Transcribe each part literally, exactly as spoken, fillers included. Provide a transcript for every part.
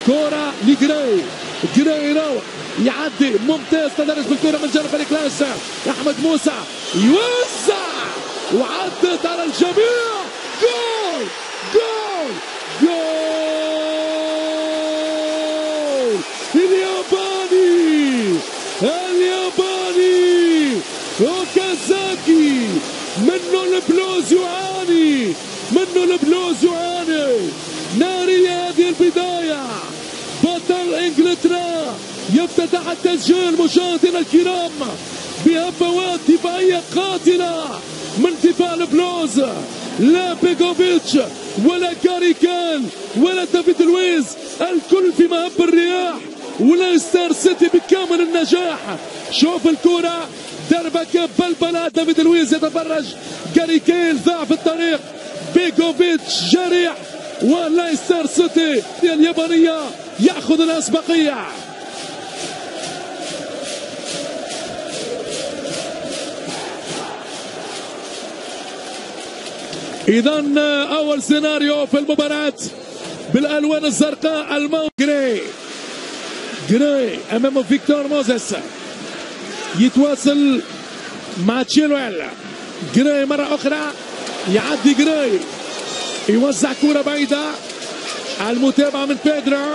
كرة لجراي، جراي يروح يعدي ممتاز، تدرج بالكرة من جانب فريق ليستر. أحمد موسى يوزع وعدت على الجميع. جول جول جول الياباني الياباني اوكازاكي. منه البلوز يعاني منه البلوز يعاني نارية هذه البداية. بطل انجلترا يفتتح التسجيل مشاهدينا الكرام بهفوات دفاعية قاتلة من دفاع البلوز. لا بيجوفيتش ولا كاريكان ولا دافيد لويز، الكل في مهب الرياح، وليستر سيتي بكامل النجاح. شوف الكرة دربكة بلبلة، دافيد لويز يتفرج، كاريكان ضاع في الطريق، بيجوفيتش جريح، وليستر سيتي اليابانية يأخذ الأسبقية. إذا أول سيناريو في المباراة بالألوان الزرقاء، الموت جراي جراي أمامه فيكتور موزيس، يتواصل مع تشيلويل. جراي مرة أخرى يعدي، جراي يوزع كرة بعيدة، المتابعة من بيدرو،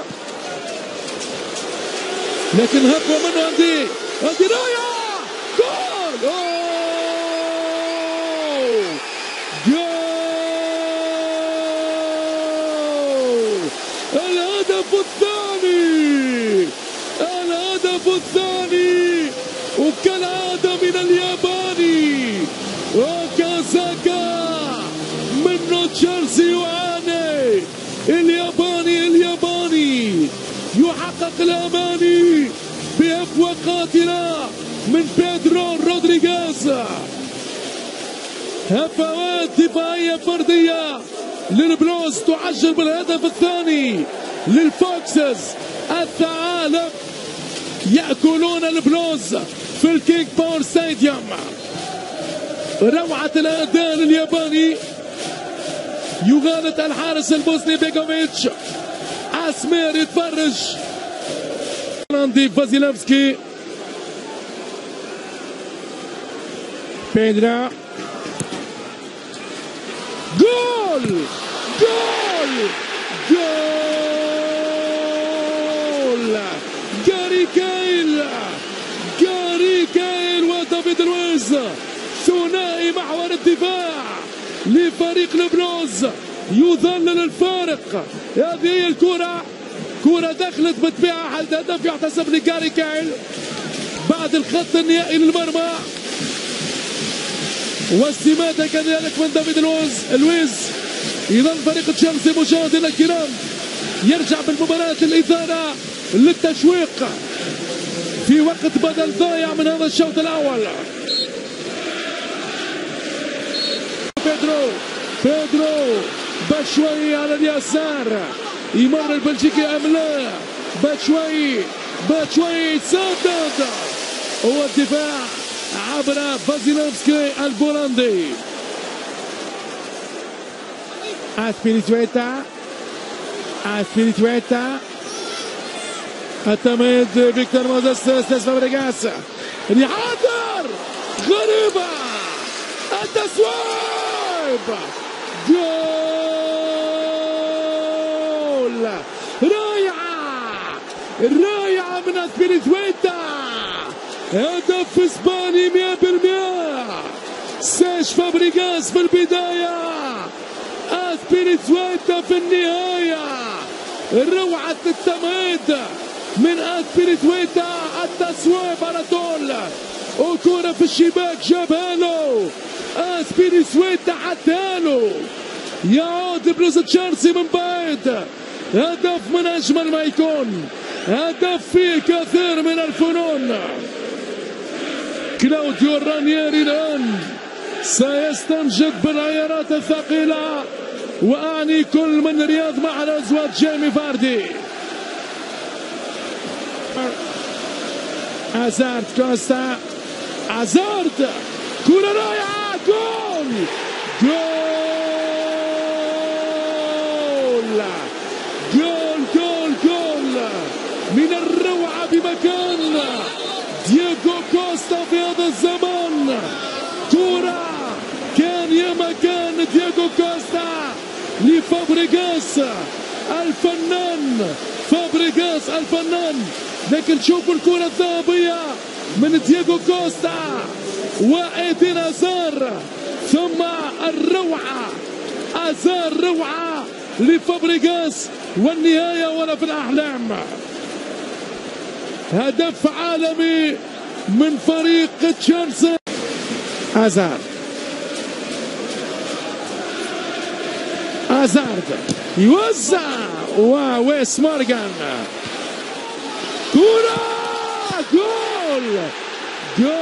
لكن هبوا منه عندي عندي راية. جول جول الهدف الثاني الهدف الثاني وكالعادة من الياباني اوكازاكا. منه تشيلسي يعاني، الياباني الياباني يحقق الاماني بهفوة قاتلة من بيدرو رودريغيز. هفوات دفاعية فردية للبلوز تعجل بالهدف الثاني للفوكسز. الثعالب يأكلون البلوز في الكينج باور ستاديوم. روعة الأداء الياباني، يغالط الحارس البوسني بيجوفيتش. اسمير يتفرج، هولندي فازيلفسكي، بيدرا، جول جول جول جاري كايل جاري كايل ودافيد لويز، ثنائي محور الدفاع لفريق البلوز يذلل الفارق. هذه هي الكرة، كرة دخلت بطبيعة حل هدف يحتسب لجاري كايل بعد الخط النهائي للمرمى، واستماتة كذلك من دافيد لويز لويز. إذا فريق تشيلسي مشاهدينا الكرام يرجع بالمباراة الإثارة للتشويق في وقت بدل ضايع من هذا الشوط الأول. بيدرو بيدرو بشوي على اليسار، يمر البلجيكي أم لا؟ بشوي بشوي سدد، هو الدفاع عبر فازيلفسكي البولندي. اسبيريتويتا اسبيريتويتا التمرير، فيكتور موزيس، ستاس فابريغاس، يحضر غريبة، التسويب، جول، رائعة رائعة من اسبيريتويتا، هدف اسباني مئة بالمئة. سيش فابريغاس في البداية، اسبيريتويتا في النهاية. روعة التمهيد من اسبيريتويتا، التسويب على طول وكرة في الشباك جابها له اسبيريتويتا، حطها له. يعود بلوز تشيلسي من بعيد، هدف من اجمل ما يكون، هدف فيه كثير من الفنون. كلاوديو رانييري الآن سيستنجد بالعيارات الثقيلة، وأعني كل من رياض محرز وجيمي فاردي. هازارد كوستا، هازارد، كرة رائعة، جول جول جول جول جول بمكان دييغو كوستا في هذا الزمن. كرة كان يا مكان دييغو كوستا لفابريغاس الفنان، فابريغاس الفنان. لكن شوفوا الكرة الذهبية من دييغو كوستا وإيدين أزار، ثم الروعة أزار روعة لفابريغاس، والنهاية ولا في الأحلام. هدف عالمي من فريق تشيلسي. أزار أزارد يوزع وويس مورغان، كرة جول جول.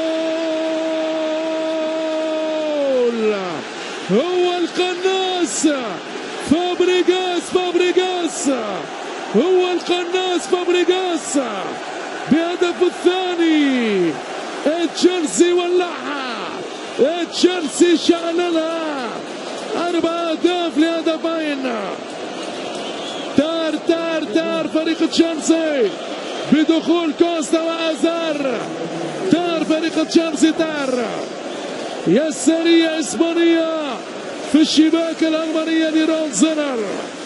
هو القناص فابريغاس، فابريغاس هو القناص فابريغاس بهدف الثاني. تشيلسي ولعها، تشيلسي شعللها، أربع أهداف لهدفين. تار تار تار فريق تشيلسي بدخول كوستا وأزار. تار فريق تشيلسي تار. يسارية إسبانية في الشباك الألمانية لرون زينر.